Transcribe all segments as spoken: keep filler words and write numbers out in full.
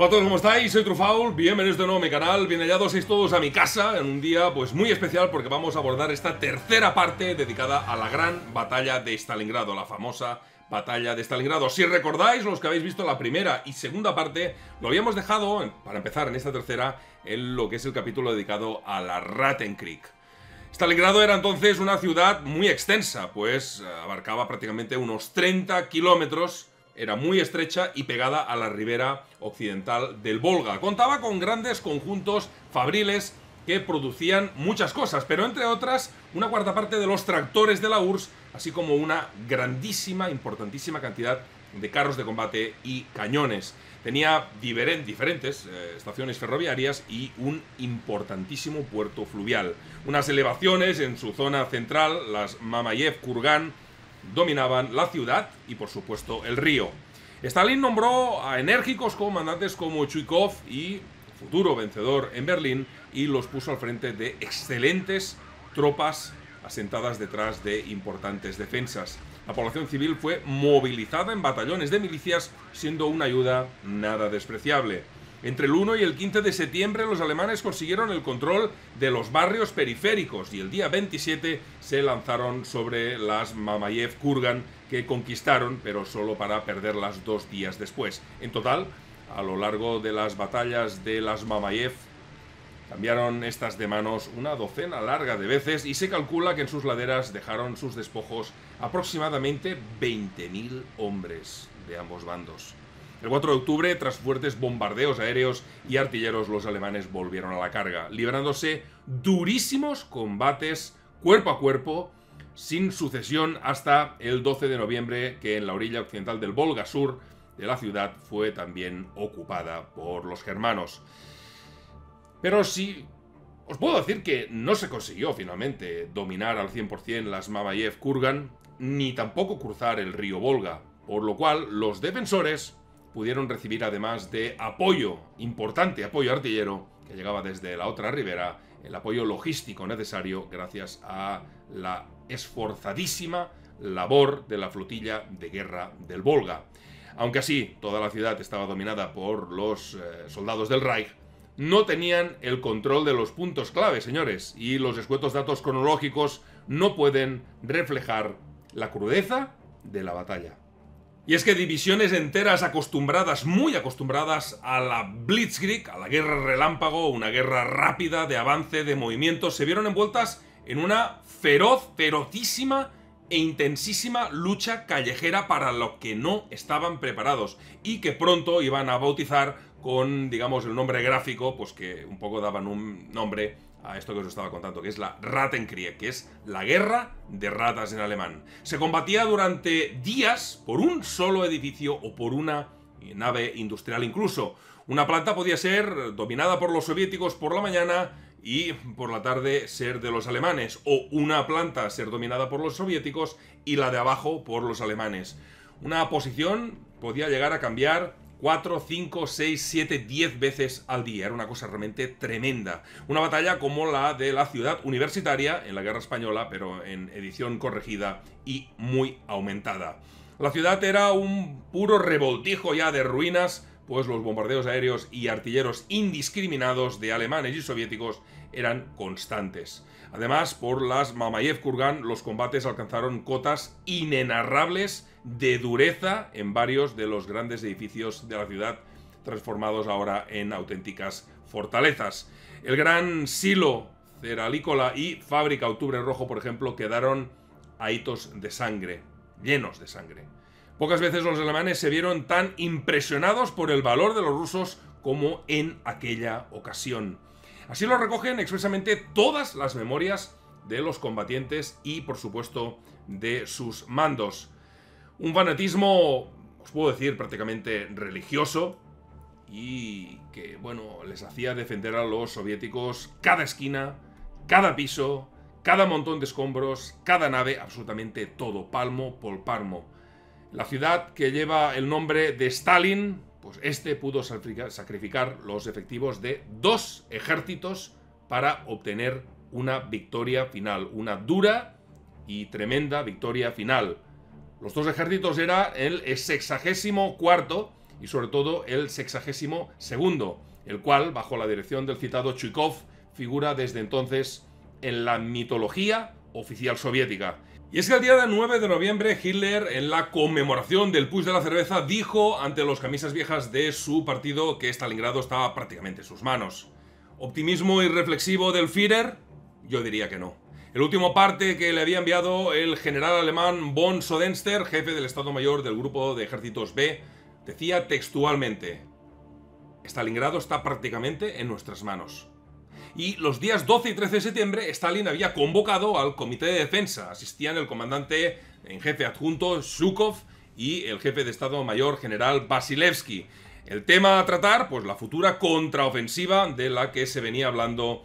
Hola a todos, ¿cómo estáis? Soy Trufaul, bienvenidos de nuevo a mi canal, bien hallados seis todos a mi casa en un día pues muy especial porque vamos a abordar esta tercera parte dedicada a la gran batalla de Stalingrado, la famosa batalla de Stalingrado. Si recordáis, los que habéis visto la primera y segunda parte, lo habíamos dejado, para empezar en esta tercera, en lo que es el capítulo dedicado a la Rattenkrieg. Stalingrado era entonces una ciudad muy extensa, pues abarcaba prácticamente unos treinta kilómetros. Era muy estrecha y pegada a la ribera occidental del Volga. Contaba con grandes conjuntos fabriles que producían muchas cosas, pero entre otras una cuarta parte de los tractores de la U R S S, así como una grandísima, importantísima cantidad de carros de combate y cañones. Tenía diferentes eh, estaciones ferroviarias y un importantísimo puerto fluvial. Unas elevaciones en su zona central, las Mamayev-Kurgan, dominaban la ciudad y, por supuesto, el río. Stalin nombró a enérgicos comandantes como Chuikov y futuro vencedor en Berlín y los puso al frente de excelentes tropas asentadas detrás de importantes defensas. La población civil fue movilizada en batallones de milicias, siendo una ayuda nada despreciable. Entre el uno y el quince de septiembre los alemanes consiguieron el control de los barrios periféricos y el día veintisiete se lanzaron sobre las Mamayev-Kurgan, que conquistaron, pero solo para perderlas dos días después. En total, a lo largo de las batallas de las Mamayev, cambiaron estas de manos una docena larga de veces y se calcula que en sus laderas dejaron sus despojos aproximadamente veinte mil hombres de ambos bandos. El cuatro de octubre, tras fuertes bombardeos aéreos y artilleros, los alemanes volvieron a la carga, librándose durísimos combates cuerpo a cuerpo, sin sucesión, hasta el doce de noviembre, que en la orilla occidental del Volga Sur de la ciudad fue también ocupada por los germanos. Pero sí, os puedo decir que no se consiguió finalmente dominar al cien por cien las Mamayev-Kurgan, ni tampoco cruzar el río Volga, por lo cual los defensores pudieron recibir, además de apoyo, importante apoyo artillero, que llegaba desde la otra ribera, el apoyo logístico necesario gracias a la esforzadísima labor de la flotilla de guerra del Volga. Aunque así toda la ciudad estaba dominada por los eh, soldados del Reich, no tenían el control de los puntos clave, señores, y los escuetos datos cronológicos no pueden reflejar la crudeza de la batalla. Y es que divisiones enteras acostumbradas, muy acostumbradas a la Blitzkrieg, a la guerra relámpago, una guerra rápida de avance, de movimiento, se vieron envueltas en una feroz, ferocísima e intensísima lucha callejera para lo que no estaban preparados y que pronto iban a bautizar con, digamos, el nombre gráfico, pues que un poco daban un nombre a esto que os estaba contando, que es la Rattenkrieg, que es la guerra de ratas en alemán. Se combatía durante días por un solo edificio o por una nave industrial incluso. Una planta podía ser dominada por los soviéticos por la mañana y por la tarde ser de los alemanes, o una planta ser dominada por los soviéticos y la de abajo por los alemanes. Una posición podía llegar a cambiar cuatro, cinco, seis, siete, diez veces al día. Era una cosa realmente tremenda. Una batalla como la de la ciudad universitaria en la Guerra Española, pero en edición corregida y muy aumentada. La ciudad era un puro revoltijo ya de ruinas, pues los bombardeos aéreos y artilleros indiscriminados de alemanes y soviéticos eran constantes. Además, por las Mamayev-Kurgan, los combates alcanzaron cotas inenarrables de dureza en varios de los grandes edificios de la ciudad, transformados ahora en auténticas fortalezas. El gran silo ceralícola y fábrica Octubre Rojo, por ejemplo, quedaron ahitos de sangre, llenos de sangre. Pocas veces los alemanes se vieron tan impresionados por el valor de los rusos como en aquella ocasión. Así lo recogen expresamente todas las memorias de los combatientes y, por supuesto, de sus mandos. Un fanatismo, os puedo decir, prácticamente religioso y que, bueno, les hacía defender a los soviéticos cada esquina, cada piso, cada montón de escombros, cada nave, absolutamente todo, palmo por palmo. La ciudad que lleva el nombre de Stalin, pues este pudo sacrificar los efectivos de dos ejércitos para obtener una victoria final, una dura y tremenda victoria final. Los dos ejércitos eran el sexagésimo cuarto y sobre todo el sexagésimo segundo, el cual, bajo la dirección del citado Chuikov, figura desde entonces en la mitología oficial soviética. Y es que el día nueve de noviembre Hitler, en la conmemoración del Puig de la Cerveza, dijo ante los camisas viejas de su partido que Stalingrado estaba prácticamente en sus manos. ¿Optimismo irreflexivo del Führer? Yo diría que no. El último parte que le había enviado el general alemán von Sodenster, jefe del Estado Mayor del Grupo de Ejércitos B, decía textualmente: Stalingrado está prácticamente en nuestras manos. Y los días doce y trece de septiembre, Stalin había convocado al Comité de Defensa. Asistían el comandante en jefe adjunto Zhukov y el jefe de Estado Mayor general Vasilevsky. El tema a tratar, pues la futura contraofensiva de la que se venía hablando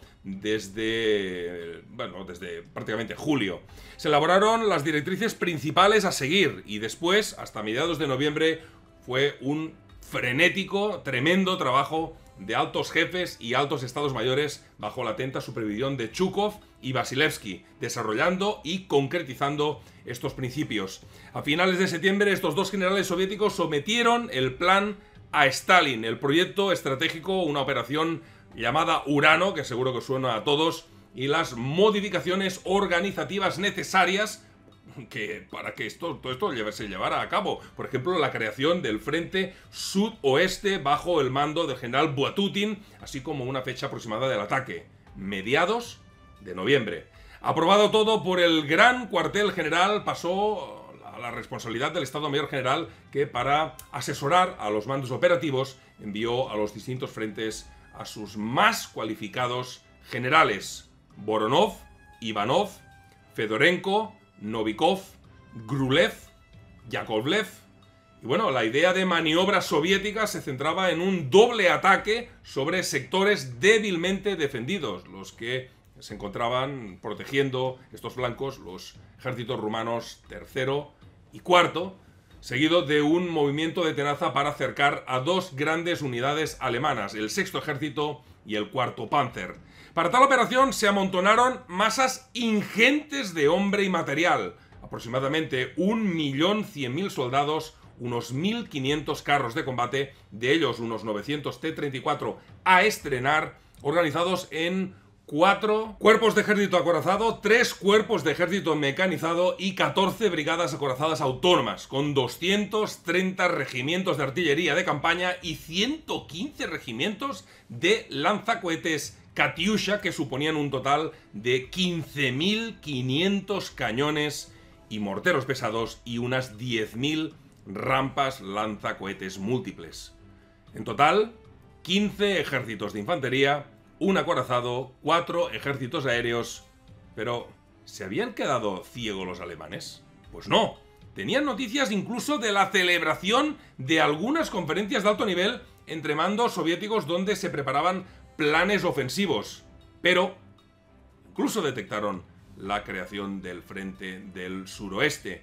desde, bueno, desde prácticamente julio. Se elaboraron las directrices principales a seguir y después, hasta mediados de noviembre, fue un frenético, tremendo trabajo de altos jefes y altos estados mayores bajo la atenta supervisión de Zhukov y Vasilevsky, desarrollando y concretizando estos principios. A finales de septiembre, estos dos generales soviéticos sometieron el plan a Stalin, el proyecto estratégico, una operación llamada Urano, que seguro que suena a todos, y las modificaciones organizativas necesarias que para que esto, todo esto se llevara a cabo. Por ejemplo, la creación del Frente Sudoeste bajo el mando del general Buatutin, así como una fecha aproximada del ataque, mediados de noviembre. Aprobado todo por el Gran Cuartel General, pasó a la responsabilidad del Estado Mayor General, que para asesorar a los mandos operativos envió a los distintos frentes a sus más cualificados generales: Voronov, Ivanov, Fedorenko, Novikov, Grulev, Yakovlev. Y bueno, la idea de maniobra soviética se centraba en un doble ataque sobre sectores débilmente defendidos, los que se encontraban protegiendo estos flancos, los ejércitos rumanos tercero y cuarto, seguido de un movimiento de tenaza para acercar a dos grandes unidades alemanas, el sexto ejército y el cuarto Panzer. Para tal operación se amontonaron masas ingentes de hombre y material, aproximadamente un millón cien mil soldados, unos mil quinientos carros de combate, de ellos unos novecientos T treinta y cuatro a estrenar, organizados en cuatro cuerpos de ejército acorazado, tres cuerpos de ejército mecanizado y catorce brigadas acorazadas autónomas, con doscientos treinta regimientos de artillería de campaña y ciento quince regimientos de lanzacohetes Katyusha, que suponían un total de quince mil quinientos cañones y morteros pesados y unas diez mil rampas lanzacohetes múltiples. En total, quince ejércitos de infantería, un acorazado, cuatro ejércitos aéreos. Pero, ¿se habían quedado ciegos los alemanes? Pues no. Tenían noticias incluso de la celebración de algunas conferencias de alto nivel entre mandos soviéticos donde se preparaban planes ofensivos, pero incluso detectaron la creación del Frente del Suroeste.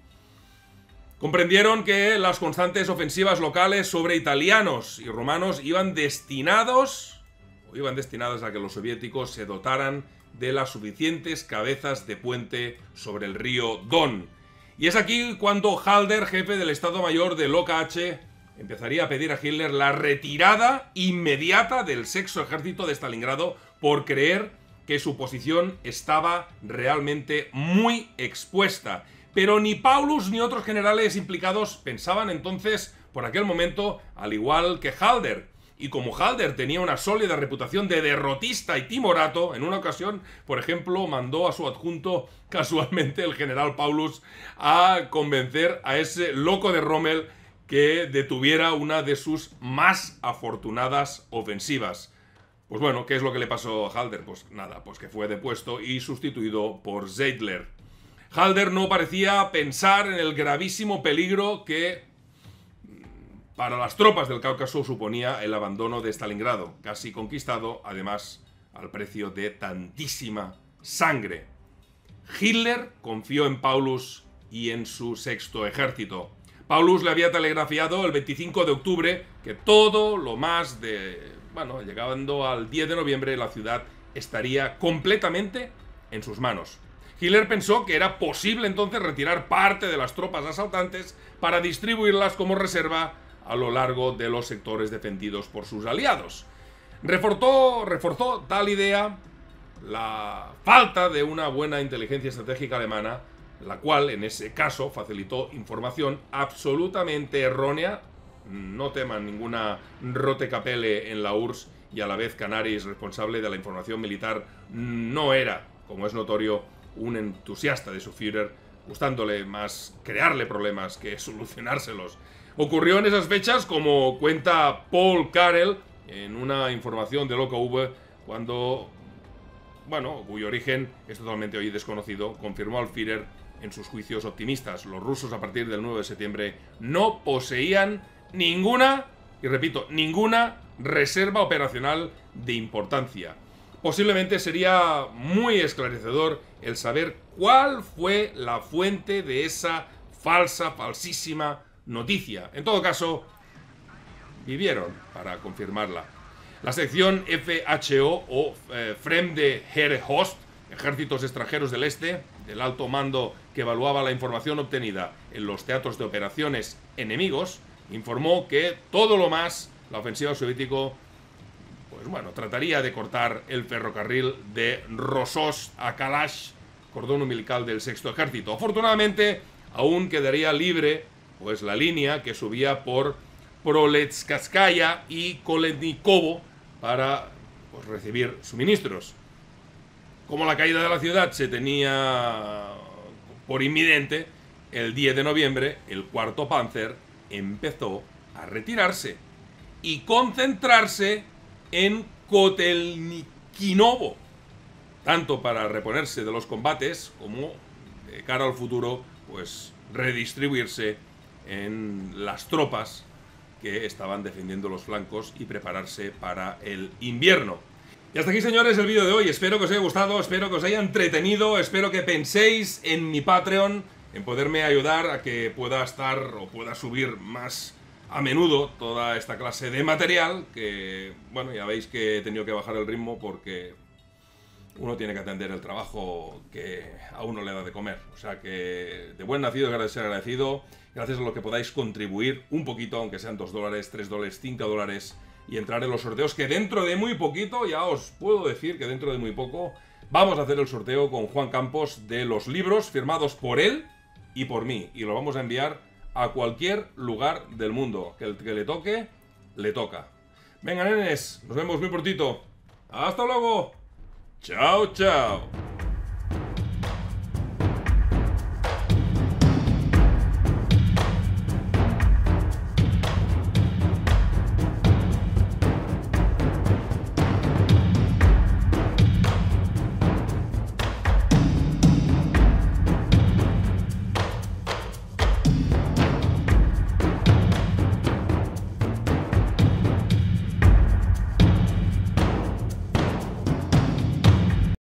Comprendieron que las constantes ofensivas locales sobre italianos y romanos iban destinados, o iban destinadas a que los soviéticos se dotaran de las suficientes cabezas de puente sobre el río Don. Y es aquí cuando Halder, jefe del Estado Mayor del O K H, empezaría a pedir a Hitler la retirada inmediata del sexto ejército de Stalingrado por creer que su posición estaba realmente muy expuesta. Pero ni Paulus ni otros generales implicados pensaban entonces, por aquel momento, al igual que Halder. Y como Halder tenía una sólida reputación de derrotista y timorato, en una ocasión, por ejemplo, mandó a su adjunto, casualmente el general Paulus, a convencer a ese loco de Rommel que detuviera una de sus más afortunadas ofensivas. Pues bueno, ¿qué es lo que le pasó a Halder? Pues nada, pues que fue depuesto y sustituido por Zeidler. Halder no parecía pensar en el gravísimo peligro que para las tropas del Cáucaso suponía el abandono de Stalingrado, casi conquistado, además, al precio de tantísima sangre. Hitler confió en Paulus y en su sexto ejército. Paulus le había telegrafiado el veinticinco de octubre que todo lo más de... bueno, llegando al diez de noviembre, la ciudad estaría completamente en sus manos. Hitler pensó que era posible entonces retirar parte de las tropas asaltantes para distribuirlas como reserva a lo largo de los sectores defendidos por sus aliados. Reforzó, reforzó tal idea la falta de una buena inteligencia estratégica alemana, la cual en ese caso facilitó información absolutamente errónea. No teman ninguna rotecapele en la U R S S, y a la vez Canaris, responsable de la información militar, no era, como es notorio, un entusiasta de su Führer, gustándole más crearle problemas que solucionárselos. Ocurrió en esas fechas, como cuenta Paul Karel en una información del O K V, cuando, bueno, cuyo origen es totalmente hoy desconocido, confirmó al Führer en sus juicios optimistas. Los rusos a partir del nueve de septiembre no poseían ninguna, y repito, ninguna reserva operacional de importancia. Posiblemente sería muy esclarecedor el saber cuál fue la fuente de esa falsa, falsísima noticia. En todo caso, vivieron para confirmarla. La sección F H O o eh, Fremde Heereshost, Ejércitos Extranjeros del Este, del alto mando que evaluaba la información obtenida en los teatros de operaciones enemigos, informó que todo lo más la ofensiva soviética, pues bueno, trataría de cortar el ferrocarril de Rosos a Kalash, cordón umbilical del sexto ejército. Afortunadamente, aún quedaría libre pues la línea que subía por Proletskaya y Koletnikovo para pues, recibir suministros. Como la caída de la ciudad se tenía por inminente, el diez de noviembre el cuarto Panzer empezó a retirarse y concentrarse en Kotelnikinovo, tanto para reponerse de los combates como de cara al futuro, pues redistribuirse en las tropas que estaban defendiendo los flancos y prepararse para el invierno. Y hasta aquí, señores, el vídeo de hoy. Espero que os haya gustado, espero que os haya entretenido, espero que penséis en mi Patreon, en poderme ayudar a que pueda estar o pueda subir más a menudo toda esta clase de material, que, bueno, ya veis que he tenido que bajar el ritmo porque uno tiene que atender el trabajo que a uno le da de comer. O sea que de buen nacido es ser agradecido, gracias a lo que podáis contribuir un poquito, aunque sean dos dólares, tres dólares, cinco dólares, y entrar en los sorteos, que dentro de muy poquito, ya os puedo decir que dentro de muy poco, vamos a hacer el sorteo con Juan Campos de los libros firmados por él y por mí, y lo vamos a enviar a cualquier lugar del mundo. Que el que le toque, le toca. Venga, nenes, nos vemos muy prontito. ¡Hasta luego! ¡Chao, chao!